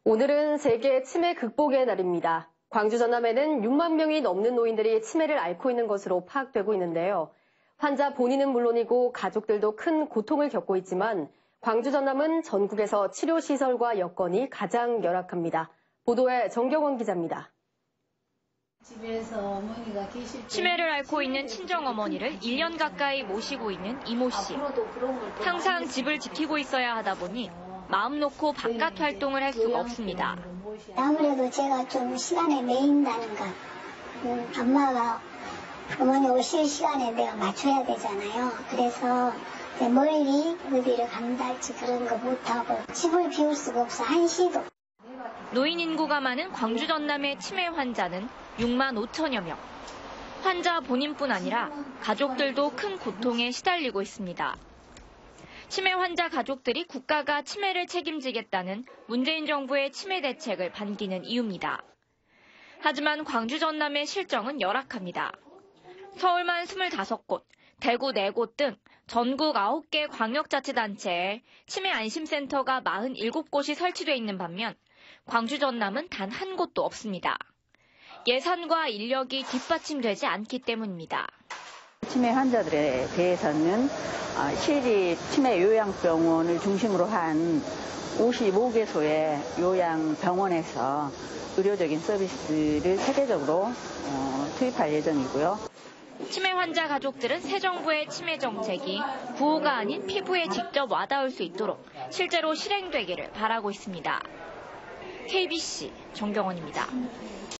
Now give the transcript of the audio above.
오늘은 세계 치매 극복의 날입니다. 광주 전남에는 6만 명이 넘는 노인들이 치매를 앓고 있는 것으로 파악되고 있는데요. 환자 본인은 물론이고 가족들도 큰 고통을 겪고 있지만 광주 전남은 전국에서 치료시설과 여건이 가장 열악합니다. 보도에 정경원 기자입니다. 치매를 앓고 있는 친정어머니를 1년 가까이 모시고 있는 이모 씨. 항상 집을 지키고 있어야 하다 보니 마음 놓고 바깥 활동을 할 수가 없습니다. 아무래도 제가 좀 시간에 매인다는 것. 엄마가 어머니 오실 시간에 내가 맞춰야 되잖아요. 그래서 멀리 어디를 간달지 그런 거 못하고 집을 비울 수가 없어 한시도. 노인 인구가 많은 광주 전남의 치매 환자는 6만 5천여 명. 환자 본인뿐 아니라 가족들도 큰 고통에 시달리고 있습니다. 치매 환자 가족들이 국가가 치매를 책임지겠다는 문재인 정부의 치매 대책을 반기는 이유입니다. 하지만 광주 전남의 실정은 열악합니다. 서울만 25곳, 대구 4곳 등 전국 9개 광역자치단체에 치매 안심센터가 47곳이 설치돼 있는 반면 광주 전남은 단 한 곳도 없습니다. 예산과 인력이 뒷받침되지 않기 때문입니다. 치매 환자들에 대해서는 시리 치매 요양병원을 중심으로 한 55개소의 요양병원에서 의료적인 서비스를 체계적으로 투입할 예정이고요. 치매 환자 가족들은 새 정부의 치매 정책이 구호가 아닌 피부에 직접 와닿을 수 있도록 실제로 실행되기를 바라고 있습니다. KBC 정경원입니다.